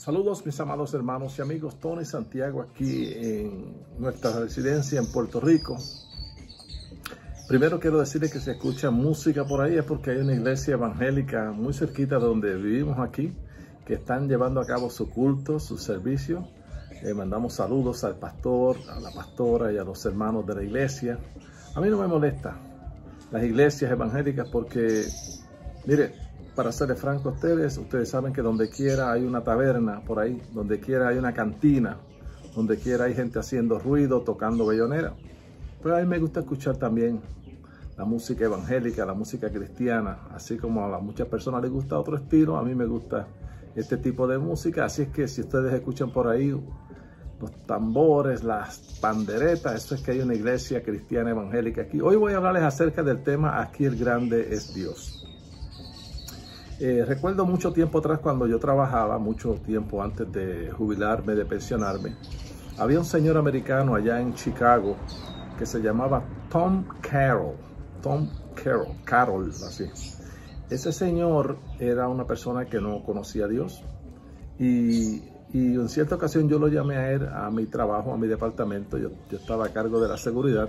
Saludos mis amados hermanos y amigos, Tony Santiago aquí en nuestra residencia en Puerto Rico. Primero quiero decirles que si escucha música por ahí es porque hay una iglesia evangélica muy cerquita de donde vivimos aquí, que están llevando a cabo su culto, su servicio. Mandamos saludos al pastor, a la pastora y a los hermanos de la iglesia. A mí no me molesta las iglesias evangélicas porque, mire, para serles franco a ustedes saben que donde quiera hay una taberna por ahí, donde quiera hay una cantina, donde quiera hay gente haciendo ruido, tocando bellonera. Pero a mí me gusta escuchar también la música evangélica, la música cristiana, así como a muchas personas les gusta otro estilo, a mí me gusta este tipo de música. Así es que si ustedes escuchan por ahí los tambores, las panderetas, eso es que hay una iglesia cristiana evangélica aquí. Hoy voy a hablarles acerca del tema Aquí el grande es Dios. Recuerdo mucho tiempo atrás cuando yo trabajaba, mucho tiempo antes de jubilarme, de pensionarme, había un señor americano allá en Chicago que se llamaba Tom Carroll, así. Ese señor era una persona que no conocía a Dios y en cierta ocasión yo lo llamé a él a mi trabajo, a mi departamento. Yo estaba a cargo de la seguridad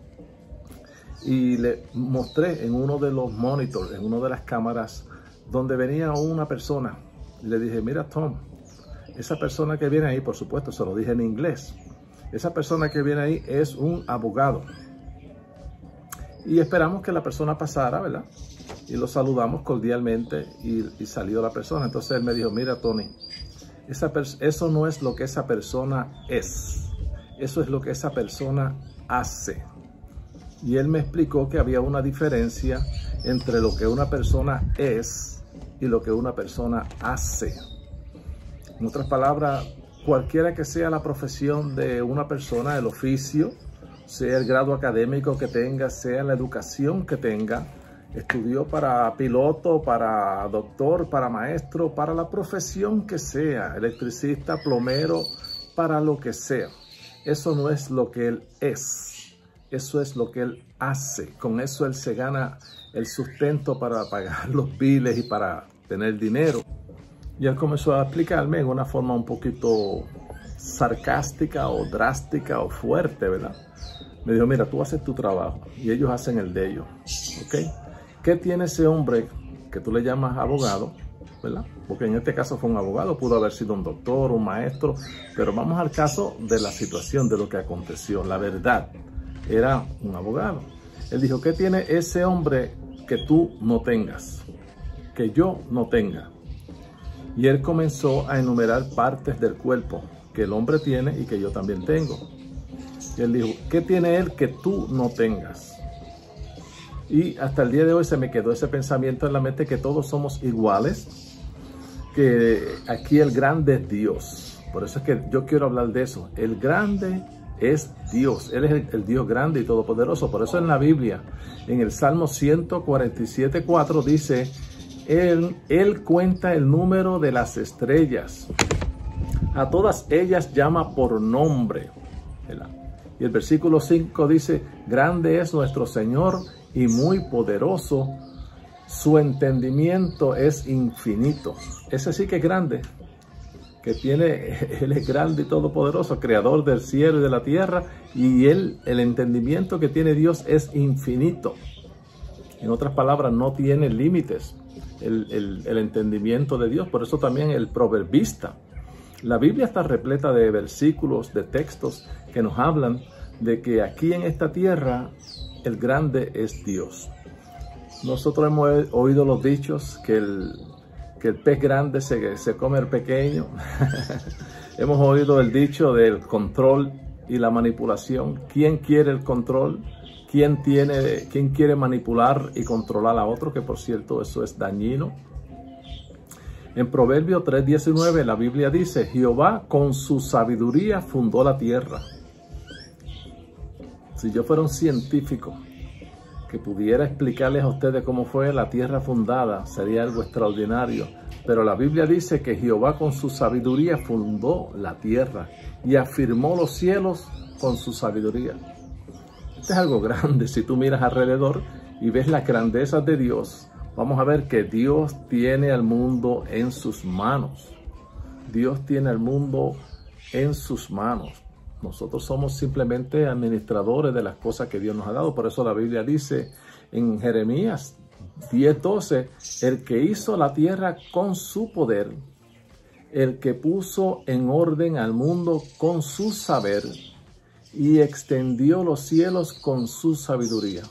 y le mostré en uno de los monitores, en una de las cámaras, donde venía una persona. Le dije, mira Tom, esa persona que viene ahí, por supuesto, se lo dije en inglés, esa persona que viene ahí es un abogado. Y esperamos que la persona pasara, ¿verdad? Y lo saludamos cordialmente y salió la persona. Entonces él me dijo, mira Tony, eso no es lo que esa persona es, eso es lo que esa persona hace. Y él me explicó que había una diferencia entre lo que una persona es y lo que una persona hace. En otras palabras, cualquiera que sea la profesión de una persona, el oficio, sea el grado académico que tenga, sea la educación que tenga, estudió para piloto, para doctor, para maestro, para la profesión que sea, electricista, plomero, para lo que sea. Eso no es lo que él es, eso es lo que él hace. Con eso él se gana el sustento para pagar los biles y para tener dinero. Y él comenzó a explicarme en una forma un poquito sarcástica o drástica o fuerte, ¿verdad? Me dijo, mira, tú haces tu trabajo y ellos hacen el de ellos, ¿ok? ¿Qué tiene ese hombre que tú le llamas abogado, ¿verdad? Porque en este caso fue un abogado, pudo haber sido un doctor, un maestro, pero vamos al caso de la situación, de lo que aconteció. La verdad, era un abogado. Él dijo, ¿qué tiene ese hombre que tú no tengas, que yo no tenga? Y él comenzó a enumerar partes del cuerpo que el hombre tiene y que yo también tengo. Y él dijo, ¿qué tiene él que tú no tengas? Y hasta el día de hoy se me quedó ese pensamiento en la mente, que todos somos iguales, que aquí el grande es Dios. Por eso es que yo quiero hablar de eso. El grande es Dios. Él es el Dios grande y todopoderoso. Por eso en la Biblia, en el Salmo 147:4 dice, Él cuenta el número de las estrellas. A todas ellas llama por nombre. ¿Verdad? Y el versículo 5 dice, grande es nuestro Señor y muy poderoso. Su entendimiento es infinito. Ese sí que es grande. Él es grande y todopoderoso, creador del cielo y de la tierra, y el entendimiento que tiene Dios es infinito. En otras palabras, no tiene límites el entendimiento de Dios. Por eso también el proverbista, la Biblia está repleta de versículos, de textos que nos hablan de que aquí en esta tierra el grande es Dios. Nosotros hemos oído los dichos que el pez grande se come el pequeño. Hemos oído el dicho del control y la manipulación. ¿Quién quiere el control? ¿Quién quiere manipular y controlar a otro? Que por cierto, eso es dañino. En Proverbios 3:19 la Biblia dice, Jehová con su sabiduría fundó la tierra. Si yo fuera un científico que pudiera explicarles a ustedes cómo fue la tierra fundada, sería algo extraordinario. Pero la Biblia dice que Jehová con su sabiduría fundó la tierra y afirmó los cielos con su sabiduría. Esto es algo grande. Si tú miras alrededor y ves las grandezas de Dios, vamos a ver que Dios tiene al mundo en sus manos. Dios tiene el mundo en sus manos. Nosotros somos simplemente administradores de las cosas que Dios nos ha dado. Por eso la Biblia dice en Jeremías 10:12, el que hizo la tierra con su poder, el que puso en orden al mundo con su saber y extendió los cielos con su sabiduría.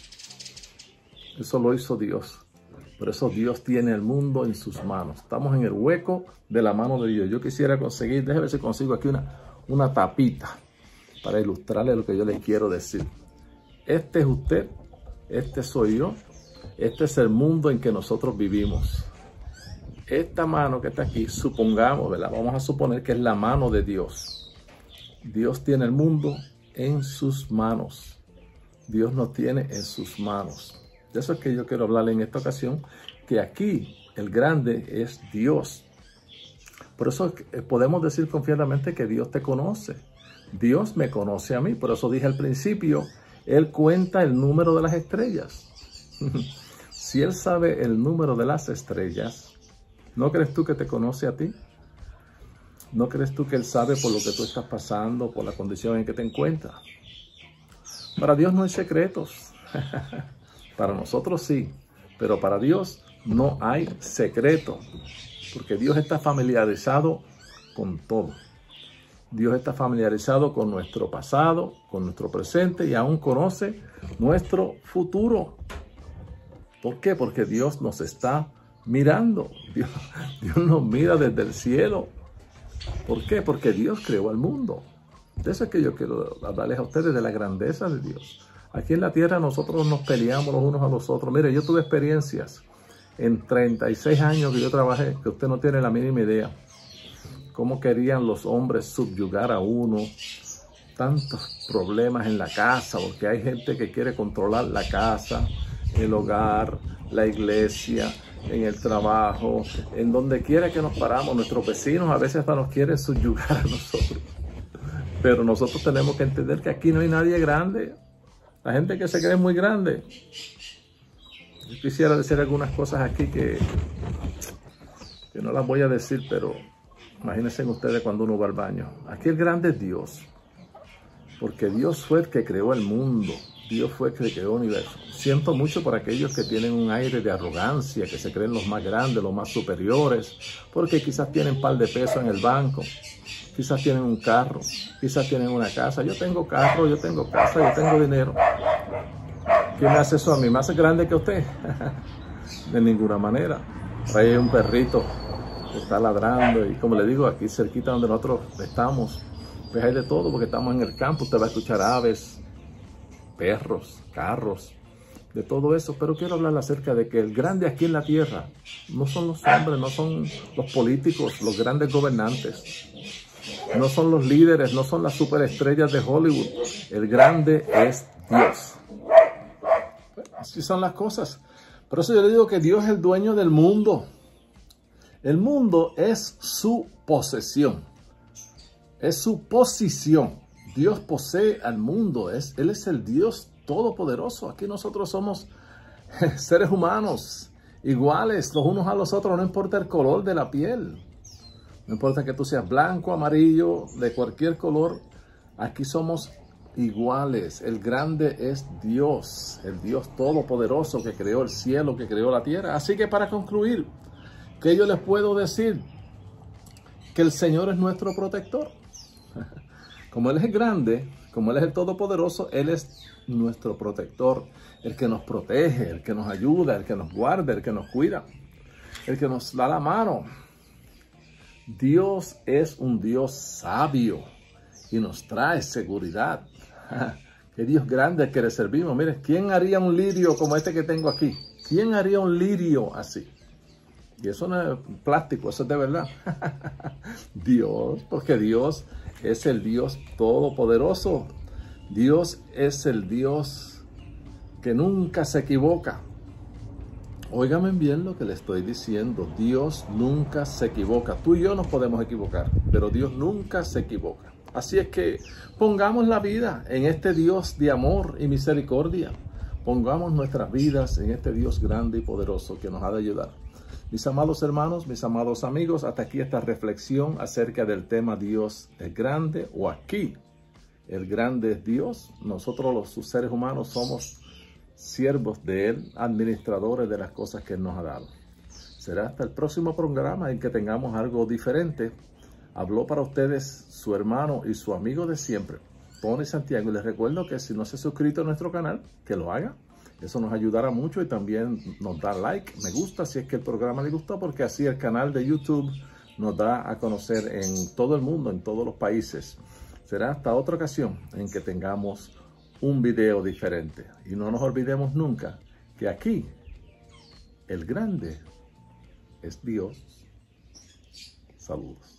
Eso lo hizo Dios. Por eso Dios tiene el mundo en sus manos. Estamos en el hueco de la mano de Dios. Yo quisiera conseguir, déjeme ver si consigo aquí una tapita para ilustrarle lo que yo le quiero decir. Este es usted, este soy yo, este es el mundo en que nosotros vivimos. Esta mano que está aquí, supongamos, ¿verdad? Vamos a suponer que es la mano de Dios. Dios tiene el mundo en sus manos. Dios nos tiene en sus manos. De eso es que yo quiero hablarle en esta ocasión, que aquí el grande es Dios. Por eso podemos decir confiadamente que Dios te conoce. Dios me conoce a mí. Por eso dije al principio, Él cuenta el número de las estrellas. Si Él sabe el número de las estrellas, ¿no crees tú que te conoce a ti? ¿No crees tú que Él sabe por lo que tú estás pasando, por la condición en que te encuentras? Para Dios no hay secretos. Para nosotros sí, pero para Dios no hay secreto, porque Dios está familiarizado con todo. Dios está familiarizado con nuestro pasado, con nuestro presente y aún conoce nuestro futuro. ¿Por qué? Porque Dios nos está mirando. Dios nos mira desde el cielo. ¿Por qué? Porque Dios creó el mundo. De eso es que yo quiero hablarles a ustedes de la grandeza de Dios. Aquí en la tierra nosotros nos peleamos los unos a los otros. Mire, yo tuve experiencias en 36 años que yo trabajé, que usted no tiene la mínima idea. Cómo querían los hombres subyugar a uno. Tantos problemas en la casa, porque hay gente que quiere controlar la casa, el hogar, la iglesia, en el trabajo, en donde quiera que nos paramos. Nuestros vecinos a veces hasta nos quieren subyugar a nosotros. Pero nosotros tenemos que entender que aquí no hay nadie grande. La gente que se cree muy grande. Yo quisiera decir algunas cosas aquí que no las voy a decir, pero imagínense ustedes cuando uno va al baño. Aquí el grande es Dios. Porque Dios fue el que creó el mundo. Dios fue el que creó el universo. Siento mucho por aquellos que tienen un aire de arrogancia, que se creen los más grandes, los más superiores, porque quizás tienen un par de pesos en el banco. Quizás tienen un carro, quizás tienen una casa. Yo tengo carro, yo tengo casa, yo tengo dinero. ¿Qué me hace eso a mí? ¿Me hace grande que usted? De ninguna manera. Ahí hay un perrito que está ladrando y como le digo, aquí cerquita donde nosotros estamos, pues hay de todo porque estamos en el campo. Usted va a escuchar aves, perros, carros, de todo eso. Pero quiero hablar acerca de que el grande aquí en la tierra no son los hombres, no son los políticos, los grandes gobernantes. No son los líderes, no son las superestrellas de Hollywood. El grande es Dios. Así son las cosas. Por eso yo le digo que Dios es el dueño del mundo. El mundo es su posesión. Es su posición. Dios posee al mundo. Él es el Dios todopoderoso. Aquí nosotros somos seres humanos iguales los unos a los otros. No importa el color de la piel. No importa que tú seas blanco, amarillo, de cualquier color, aquí somos iguales. El grande es Dios, el Dios todopoderoso que creó el cielo, que creó la tierra. Así que para concluir, ¿qué yo les puedo decir? Que el Señor es nuestro protector. Como Él es el grande, como Él es el todopoderoso, Él es nuestro protector. El que nos protege, el que nos ayuda, el que nos guarda, el que nos cuida, el que nos da la mano. Dios es un Dios sabio y nos trae seguridad. Qué Dios grande que le servimos. Mire, ¿quién haría un lirio como este que tengo aquí? ¿Quién haría un lirio así? Y eso no es plástico, eso es de verdad. Dios, porque Dios es el Dios todopoderoso. Dios es el Dios que nunca se equivoca. Óigame bien lo que le estoy diciendo. Dios nunca se equivoca. Tú y yo nos podemos equivocar, pero Dios nunca se equivoca. Así es que pongamos la vida en este Dios de amor y misericordia. Pongamos nuestras vidas en este Dios grande y poderoso que nos ha de ayudar. Mis amados hermanos, mis amados amigos, hasta aquí esta reflexión acerca del tema Dios es grande, o aquí el grande es Dios. Nosotros sus seres humanos somos siervos de Él, administradores de las cosas que Él nos ha dado. Será hasta el próximo programa en que tengamos algo diferente. Habló para ustedes su hermano y su amigo de siempre, Tony Santiago, y les recuerdo que si no se ha suscrito a nuestro canal, que lo haga. Eso nos ayudará mucho y también nos da like, me gusta si es que el programa le gustó, porque así el canal de YouTube nos da a conocer en todo el mundo, en todos los países. Será hasta otra ocasión en que tengamos un video diferente. Y no nos olvidemos nunca que aquí el grande es Dios. Saludos.